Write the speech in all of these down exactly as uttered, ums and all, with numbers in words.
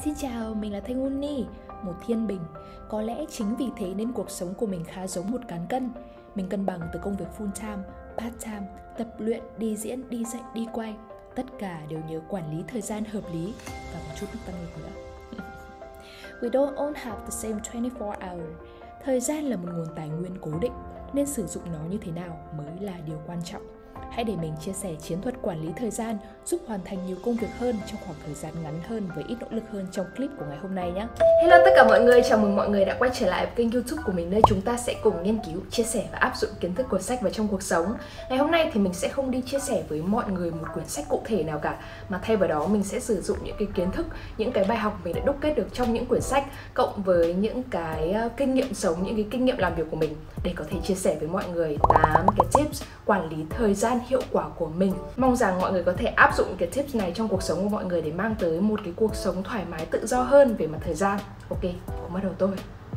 Xin chào, mình là Thanh Uni, một thiên bình. Có lẽ chính vì thế nên cuộc sống của mình khá giống một cán cân. Mình cân bằng từ công việc full time, part time, tập luyện, đi diễn, đi dạy, đi quay. Tất cả đều nhờ quản lý thời gian hợp lý và một chút tăng lực nữa. We don't all have the same twenty-four hours. Thời gian là một nguồn tài nguyên cố định, nên sử dụng nó như thế nào mới là điều quan trọng. Hãy để mình chia sẻ chiến thuật quản lý thời gian giúp hoàn thành nhiều công việc hơn trong khoảng thời gian ngắn hơn với ít nỗ lực hơn trong clip của ngày hôm nay nhé. Hello tất cả mọi người, chào mừng mọi người đã quay trở lại với kênh YouTube của mình, nơi chúng ta sẽ cùng nghiên cứu, chia sẻ và áp dụng kiến thức của sách vào trong cuộc sống. Ngày hôm nay thì mình sẽ không đi chia sẻ với mọi người một quyển sách cụ thể nào cả, mà thay vào đó mình sẽ sử dụng những cái kiến thức, những cái bài học mình đã đúc kết được trong những quyển sách, cộng với những cái kinh nghiệm sống, những cái kinh nghiệm làm việc của mình để có thể chia sẻ với mọi người tám cái tips quản lý thời gian hiệu quả của mình. Mong rằng mọi người có thể áp dụng cái tips này trong cuộc sống của mọi người để mang tới một cái cuộc sống thoải mái, tự do hơn về mặt thời gian. Ok, cùng bắt đầu thôi.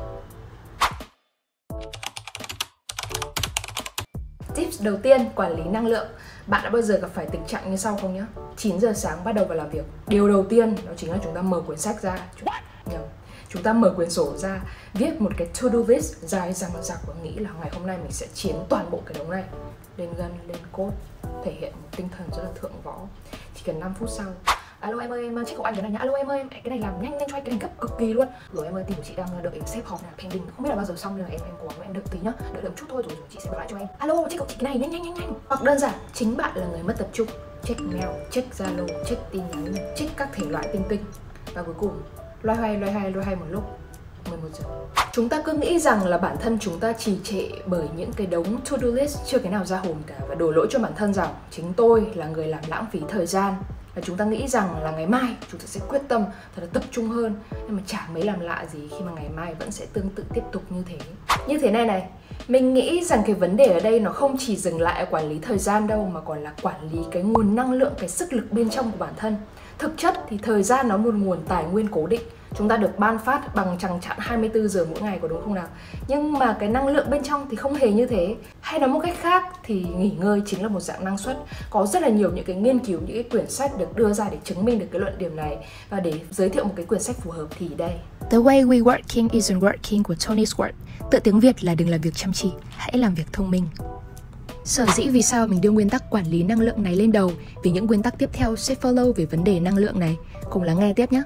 Tips đầu tiên, quản lý năng lượng. Bạn đã bao giờ gặp phải tình trạng như sau không nhá? chín giờ sáng bắt đầu vào làm việc. Điều đầu tiên đó chính là chúng ta mở quyển sách ra. Nhầm. Chúng ta mở quyển sổ ra, viết một cái to-do list dài dằng dặc và nghĩ là ngày hôm nay mình sẽ chiến toàn bộ cái đống này. Lên gân, lên cốt, thể hiện một tinh thần rất là thượng võ. Chỉ cần năm phút sau, alo em ơi, em check hộ anh cái này nhá. Alo em ơi, cái này làm nhanh nhanh cho anh, cái này gấp cực kỳ luôn. Rồi em ơi, team của chị đang đợi sếp họp này, pending, không biết là bao giờ xong, nên là em em cố gắng em đợi tí nhá, đợi đợi chút thôi rồi, rồi chị sẽ báo lại cho em. Alo, check hộ chị cái này nhanh nhanh nhanh nhanh. Hoặc đơn giản, chính bạn là người mất tập trung, check mail, check Zalo, check tin nhắn, check các thể loại tinh tinh, và cuối cùng loay hoay loay hoay loay hoay một lúc mười một giờ. Chúng ta cứ nghĩ rằng là bản thân chúng ta trì trệ bởi những cái đống to-do list chưa cái nào ra hồn cả, và đổ lỗi cho bản thân rằng chính tôi là người làm lãng phí thời gian. Và chúng ta nghĩ rằng là ngày mai chúng ta sẽ quyết tâm thật là tập trung hơn, nhưng mà chả mấy làm lạ gì khi mà ngày mai vẫn sẽ tương tự tiếp tục như thế. Như thế này này, mình nghĩ rằng cái vấn đề ở đây nó không chỉ dừng lại ở quản lý thời gian đâu, mà còn là quản lý cái nguồn năng lượng, cái sức lực bên trong của bản thân. Thực chất thì thời gian nó một nguồn tài nguyên cố định, chúng ta được ban phát bằng chằng chẵn hai mươi tư giờ mỗi ngày, có đúng không nào? Nhưng mà cái năng lượng bên trong thì không hề như thế. Hay nói một cách khác thì nghỉ ngơi chính là một dạng năng suất. Có rất là nhiều những cái nghiên cứu, những cái quyển sách được đưa ra để chứng minh được cái luận điểm này. Và để giới thiệu một cái quyển sách phù hợp thì đây: The Way We Working Isn't Working của Tony Schwartz. Tự tiếng Việt là đừng làm việc chăm chỉ, hãy làm việc thông minh. Sở dĩ vì sao mình đưa nguyên tắc quản lý năng lượng này lên đầu, vì những nguyên tắc tiếp theo sẽ follow về vấn đề năng lượng này. Cùng lắng nghe tiếp nhé.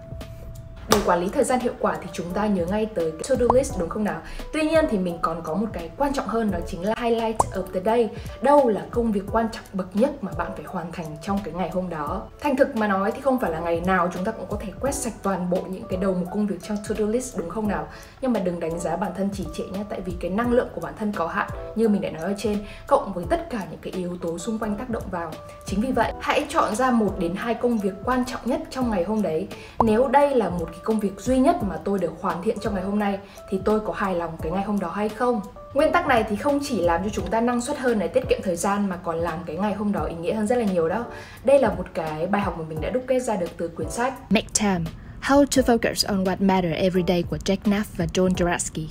Để quản lý thời gian hiệu quả thì chúng ta nhớ ngay tới cái to-do list, đúng không nào? Tuy nhiên thì mình còn có một cái quan trọng hơn, đó chính là highlight of the day. Đâu là công việc quan trọng bậc nhất mà bạn phải hoàn thành trong cái ngày hôm đó? Thành thực mà nói thì không phải là ngày nào chúng ta cũng có thể quét sạch toàn bộ những cái đầu mục công việc trong to-do list, đúng không nào? Nhưng mà đừng đánh giá bản thân trì trệ nhé, tại vì cái năng lượng của bản thân có hạn như mình đã nói ở trên, cộng với tất cả những cái yếu tố xung quanh tác động vào. Chính vì vậy, hãy chọn ra một đến hai công việc quan trọng nhất trong ngày hôm đấy. Nếu đây là một cái công việc duy nhất mà tôi được hoàn thiện trong ngày hôm nay thì tôi có hài lòng cái ngày hôm đó hay không? Nguyên tắc này thì không chỉ làm cho chúng ta năng suất hơn này, tiết kiệm thời gian, mà còn làm cái ngày hôm đó ý nghĩa hơn rất là nhiều đó. Đây là một cái bài học mà mình đã đúc kết ra được từ quyển sách Make Time: How to Focus on What Matters Every Day của Jack Knapp và John Jaraski.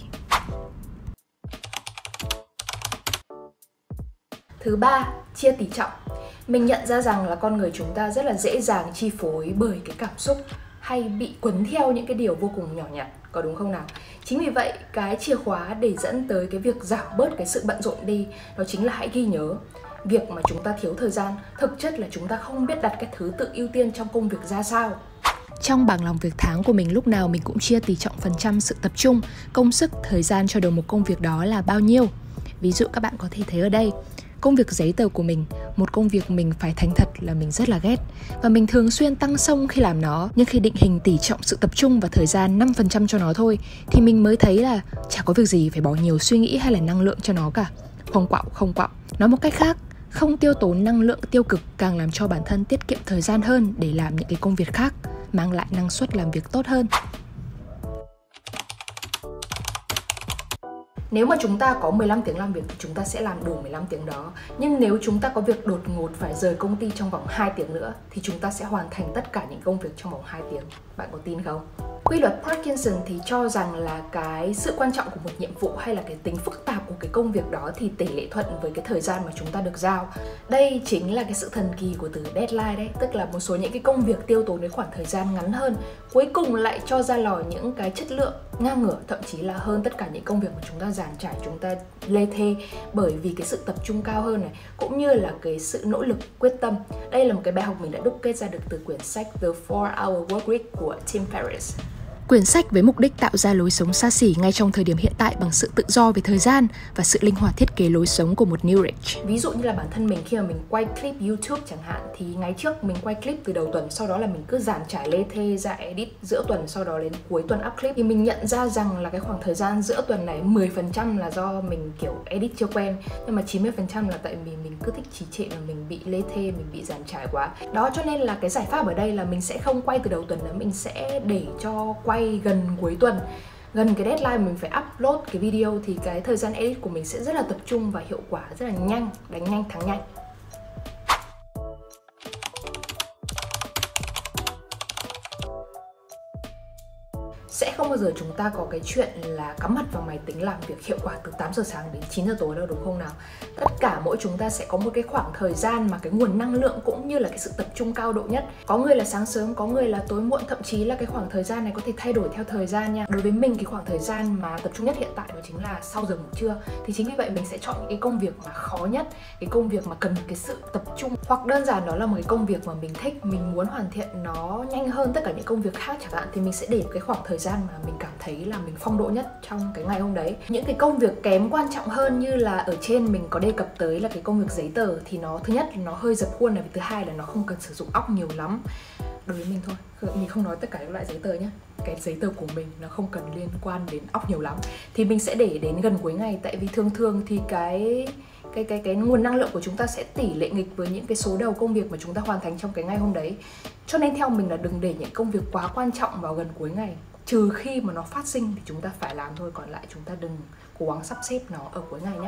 Thứ ba, chia tỷ trọng. Mình nhận ra rằng là con người chúng ta rất là dễ dàng chi phối bởi cái cảm xúc, hay bị quấn theo những cái điều vô cùng nhỏ nhặt, có đúng không nào? Chính vì vậy, cái chìa khóa để dẫn tới cái việc giảm bớt cái sự bận rộn đi, đó chính là hãy ghi nhớ. Việc mà chúng ta thiếu thời gian, thực chất là chúng ta không biết đặt cái thứ tự ưu tiên trong công việc ra sao. Trong bảng làm việc tháng của mình, lúc nào mình cũng chia tỷ trọng phần trăm sự tập trung, công sức, thời gian cho đầu một công việc đó là bao nhiêu. Ví dụ các bạn có thể thấy ở đây, công việc giấy tờ của mình, một công việc mình phải thành thật là mình rất là ghét, và mình thường xuyên tăng xông khi làm nó. Nhưng khi định hình tỷ trọng sự tập trung và thời gian năm phần trăm cho nó thôi, thì mình mới thấy là chả có việc gì phải bỏ nhiều suy nghĩ hay là năng lượng cho nó cả. Không quạo, không quạo. Nói một cách khác, không tiêu tốn năng lượng tiêu cực càng làm cho bản thân tiết kiệm thời gian hơn để làm những cái công việc khác, mang lại năng suất làm việc tốt hơn. Nếu mà chúng ta có mười lăm tiếng làm việc thì chúng ta sẽ làm đủ mười lăm tiếng đó. Nhưng nếu chúng ta có việc đột ngột phải rời công ty trong vòng hai tiếng nữa thì chúng ta sẽ hoàn thành tất cả những công việc trong vòng hai tiếng. Bạn có tin không? Quy luật Parkinson thì cho rằng là cái sự quan trọng của một nhiệm vụ hay là cái tính phức tạp của cái công việc đó thì tỷ lệ thuận với cái thời gian mà chúng ta được giao. Đây chính là cái sự thần kỳ của từ deadline đấy, tức là một số những cái công việc tiêu tốn đến khoảng thời gian ngắn hơn cuối cùng lại cho ra lò những cái chất lượng ngang ngửa, thậm chí là hơn tất cả những công việc mà chúng ta dàn trải, chúng ta lê thê, bởi vì cái sự tập trung cao hơn này, cũng như là cái sự nỗ lực quyết tâm. Đây là một cái bài học mình đã đúc kết ra được từ quyển sách The four hour Work Week của Tim Ferriss. Quyển sách với mục đích tạo ra lối sống xa xỉ ngay trong thời điểm hiện tại bằng sự tự do về thời gian và sự linh hoạt thiết kế lối sống của một New Rich. Ví dụ như là bản thân mình khi mà mình quay clip YouTube chẳng hạn, thì ngày trước mình quay clip từ đầu tuần, sau đó là mình cứ dàn trải lê thê ra edit giữa tuần, sau đó đến cuối tuần up clip, thì mình nhận ra rằng là cái khoảng thời gian giữa tuần này mười phần trăm là do mình kiểu edit chưa quen, nhưng mà chín mươi phần trăm là tại vì mình cứ thích trì trệ và mình bị lê thê, mình bị dàn trải quá. Đó, cho nên là cái giải pháp ở đây là mình sẽ không quay từ đầu tuần nữa, mình sẽ để cho quay gần cuối tuần, gần cái deadline mình phải upload cái video, thì cái thời gian edit của mình sẽ rất là tập trung và hiệu quả rất là nhanh, đánh nhanh thắng nhanh. Sẽ không bao giờ chúng ta có cái chuyện là cắm mặt vào máy tính làm việc hiệu quả từ tám giờ sáng đến chín giờ tối đâu, đúng không nào? Tất cả mỗi chúng ta sẽ có một cái khoảng thời gian mà cái nguồn năng lượng cũng như là cái sự tập trung cao độ nhất. Có người là sáng sớm, có người là tối muộn, thậm chí là cái khoảng thời gian này có thể thay đổi theo thời gian nha. Đối với mình, cái khoảng thời gian mà tập trung nhất hiện tại đó chính là sau giờ ngủ trưa. Thì chính vì vậy mình sẽ chọn những cái công việc mà khó nhất, cái công việc mà cần cái sự tập trung, hoặc đơn giản đó là một cái công việc mà mình thích, mình muốn hoàn thiện nó nhanh hơn tất cả những công việc khác chẳng hạn, thì mình sẽ để cái khoảng thời gian mà mình cảm thấy là mình phong độ nhất trong cái ngày hôm đấy. Những cái công việc kém quan trọng hơn như là ở trên mình có đề cập tới là cái công việc giấy tờ, thì nó thứ nhất là nó hơi dập khuôn này, thứ hai là nó không cần sử dụng óc nhiều lắm. Đối với mình thôi, mình không nói tất cả các loại giấy tờ nhé, cái giấy tờ của mình nó không cần liên quan đến óc nhiều lắm, thì mình sẽ để đến gần cuối ngày. Tại vì thường thường thì cái cái cái cái nguồn năng lượng của chúng ta sẽ tỷ lệ nghịch với những cái số đầu công việc mà chúng ta hoàn thành trong cái ngày hôm đấy. Cho nên theo mình là đừng để những công việc quá quan trọng vào gần cuối ngày, trừ khi mà nó phát sinh thì chúng ta phải làm thôi, còn lại chúng ta đừng cố gắng sắp xếp nó ở cuối ngày nhé.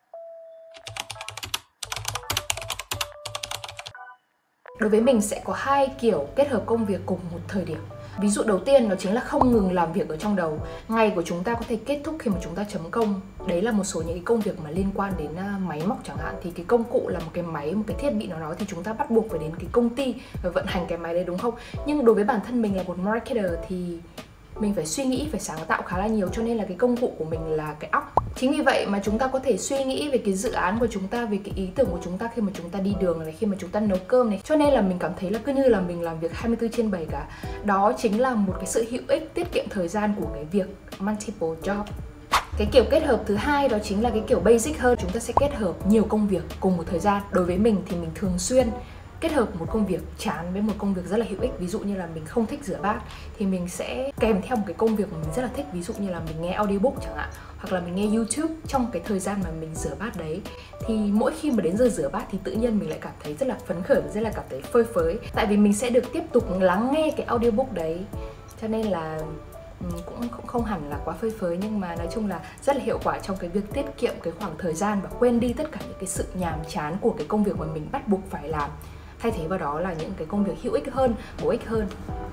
Đối với mình sẽ có hai kiểu kết hợp công việc cùng một thời điểm. Ví dụ đầu tiên đó chính là không ngừng làm việc ở trong đầu. Ngày của chúng ta có thể kết thúc khi mà chúng ta chấm công. Đấy là một số những cái công việc mà liên quan đến máy móc chẳng hạn. Thì cái công cụ là một cái máy, một cái thiết bị nào đó, thì chúng ta bắt buộc phải đến cái công ty và vận hành cái máy đấy, đúng không? Nhưng đối với bản thân mình là một marketer thì mình phải suy nghĩ, phải sáng tạo khá là nhiều, cho nên là cái công cụ của mình là cái óc. Chính vì vậy mà chúng ta có thể suy nghĩ về cái dự án của chúng ta, về cái ý tưởng của chúng ta khi mà chúng ta đi đường này, khi mà chúng ta nấu cơm này. Cho nên là mình cảm thấy là cứ như là mình làm việc hai mươi tư trên bảy cả. Đó chính là một cái sự hữu ích, tiết kiệm thời gian của cái việc multiple job. Cái kiểu kết hợp thứ hai đó chính là cái kiểu basic hơn. Chúng ta sẽ kết hợp nhiều công việc cùng một thời gian. Đối với mình thì mình thường xuyên kết hợp một công việc chán với một công việc rất là hữu ích. Ví dụ như là mình không thích rửa bát thì mình sẽ kèm theo một cái công việc mà mình rất là thích. Ví dụ như là mình nghe audiobook chẳng hạn, hoặc là mình nghe YouTube trong cái thời gian mà mình rửa bát đấy. Thì mỗi khi mà đến giờ rửa bát thì tự nhiên mình lại cảm thấy rất là phấn khởi, rất là cảm thấy phơi phới. Tại vì mình sẽ được tiếp tục lắng nghe cái audiobook đấy. Cho nên là cũng, cũng không hẳn là quá phơi phới, nhưng mà nói chung là rất là hiệu quả trong cái việc tiết kiệm cái khoảng thời gian và quên đi tất cả những cái sự nhàm chán của cái công việc mà mình bắt buộc phải làm. Thay thế vào đó là những cái công việc hữu ích hơn, bổ ích hơn.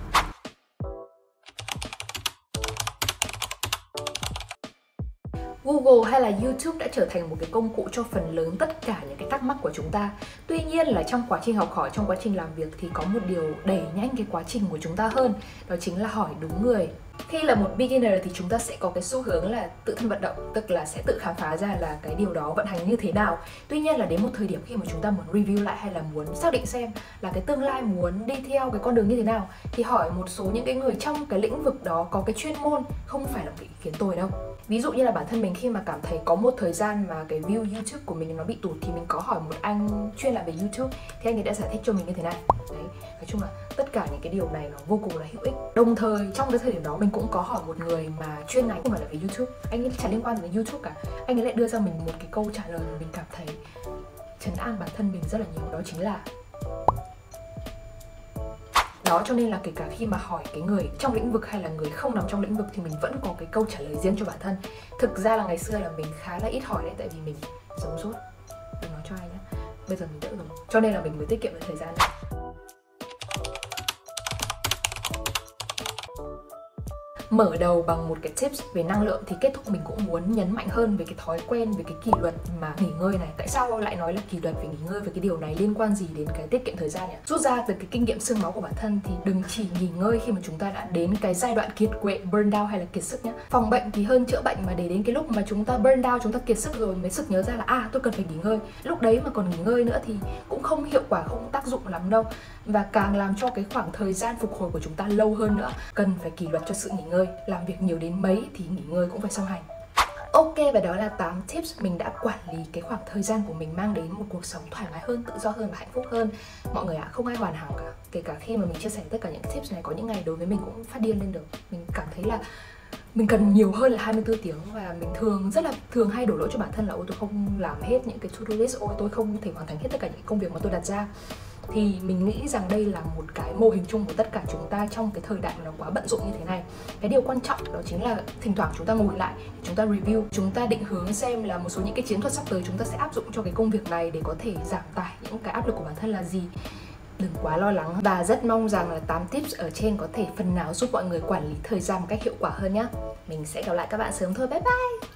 Google hay là YouTube đã trở thành một cái công cụ cho phần lớn tất cả những cái thắc mắc của chúng ta. Tuy nhiên là trong quá trình học hỏi, trong quá trình làm việc thì có một điều đẩy nhanh cái quá trình của chúng ta hơn, đó chính là hỏi đúng người. Khi là một beginner thì chúng ta sẽ có cái xu hướng là tự thân vận động, tức là sẽ tự khám phá ra là cái điều đó vận hành như thế nào. Tuy nhiên là đến một thời điểm khi mà chúng ta muốn review lại hay là muốn xác định xem là cái tương lai muốn đi theo cái con đường như thế nào, thì hỏi một số những cái người trong cái lĩnh vực đó có cái chuyên môn, không phải là cái ý kiến tồi đâu. Ví dụ như là bản thân mình khi mà cảm thấy có một thời gian mà cái view YouTube của mình nó bị tụt thì mình có hỏi một anh chuyên làm về YouTube, thì anh ấy đã giải thích cho mình như thế này. Đấy, nói chung là tất cả những cái điều này nó vô cùng là hữu ích. Đồng thời trong cái thời điểm đó mình cũng có hỏi một người mà chuyên ngành không phải là về YouTube, anh ấy chẳng liên quan đến YouTube cả, anh ấy lại đưa ra mình một cái câu trả lời mà mình cảm thấy trấn an bản thân mình rất là nhiều, đó chính là đó. Cho nên là kể cả khi mà hỏi cái người trong lĩnh vực hay là người không nằm trong lĩnh vực thì mình vẫn có cái câu trả lời riêng cho bản thân. Thực ra là ngày xưa là mình khá là ít hỏi đấy, tại vì mình giấu dốt, đừng nói cho ai nhé. Bây giờ mình đỡ rồi, cho nên là mình mới tiết kiệm được thời gian này. mở đầu bằng một cái tips về năng lượng thì kết thúc mình cũng muốn nhấn mạnh hơn về cái thói quen, về cái kỷ luật mà nghỉ ngơi này. Tại sao lại nói là kỷ luật về nghỉ ngơi, về cái điều này liên quan gì đến cái tiết kiệm thời gian nhỉ? Rút ra từ cái kinh nghiệm xương máu của bản thân thì đừng chỉ nghỉ ngơi khi mà chúng ta đã đến cái giai đoạn kiệt quệ, burn out hay là kiệt sức nhá. Phòng bệnh thì hơn chữa bệnh, mà để đến cái lúc mà chúng ta burn out, chúng ta kiệt sức rồi mới sực nhớ ra là à tôi cần phải nghỉ ngơi. Lúc đấy mà còn nghỉ ngơi nữa thì cũng không hiệu quả, không tác dụng lắm đâu. Và càng làm cho cái khoảng thời gian phục hồi của chúng ta lâu hơn nữa. Cần phải kỷ luật cho sự nghỉ ngơi. Làm việc nhiều đến mấy thì nghỉ ngơi cũng phải song hành. Ok, và đó là tám tips mình đã quản lý cái khoảng thời gian của mình, mang đến một cuộc sống thoải mái hơn, tự do hơn và hạnh phúc hơn. Mọi người ạ, à, không ai hoàn hảo cả. Kể cả khi mà mình chia sẻ tất cả những tips này, có những ngày đối với mình cũng phát điên lên được. Mình cảm thấy là mình cần nhiều hơn là hai mươi tư tiếng. Và mình thường, rất là thường hay đổ lỗi cho bản thân là ôi tôi không làm hết những cái to-do list, ôi tôi không thể hoàn thành hết tất cả những công việc mà tôi đặt ra. Thì mình nghĩ rằng đây là một cái mô hình chung của tất cả chúng ta trong cái thời đại mà nó quá bận rộn như thế này. Cái điều quan trọng đó chính là thỉnh thoảng chúng ta ngồi lại, chúng ta review, chúng ta định hướng xem là một số những cái chiến thuật sắp tới chúng ta sẽ áp dụng cho cái công việc này để có thể giảm tải những cái áp lực của bản thân là gì. Đừng quá lo lắng, và rất mong rằng là tám tips ở trên có thể phần nào giúp mọi người quản lý thời gian một cách hiệu quả hơn nhé. Mình sẽ gặp lại các bạn sớm thôi, bye bye!